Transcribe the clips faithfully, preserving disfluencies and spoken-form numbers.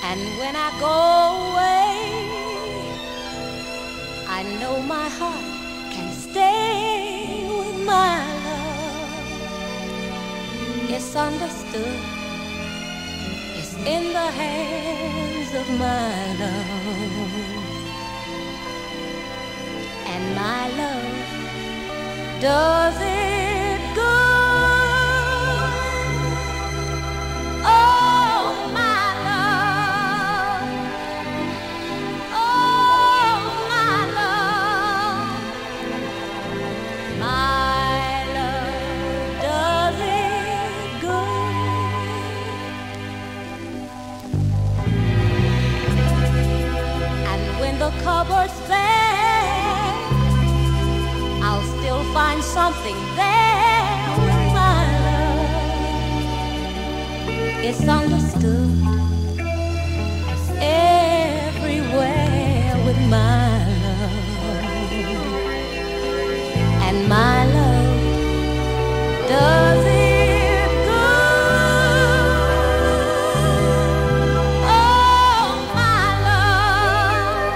And when I go away, I know my heart can stay with my love. It's understood, it's in the hands of my love. And my love does it good. Oh, my love. Oh, my love. My love does it good. And when the cupboard's bare, I'll still find something there with my love. It's understood, it's everywhere with my love. And my love does it good. Oh, my love.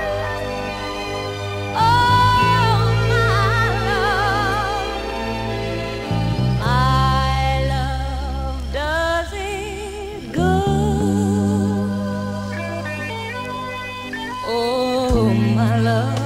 Oh, my love. My love does it good. Oh, my love.